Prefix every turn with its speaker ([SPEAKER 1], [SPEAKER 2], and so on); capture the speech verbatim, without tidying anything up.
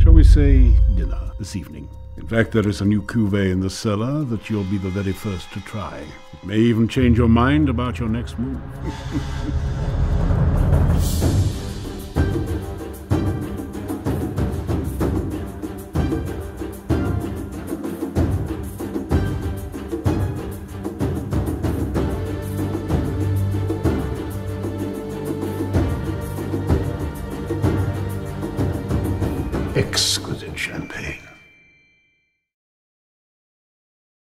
[SPEAKER 1] shall we say, dinner this evening. In fact, there is a new cuvée in the cellar that you'll be the very first to try. It may even change your mind about your next move.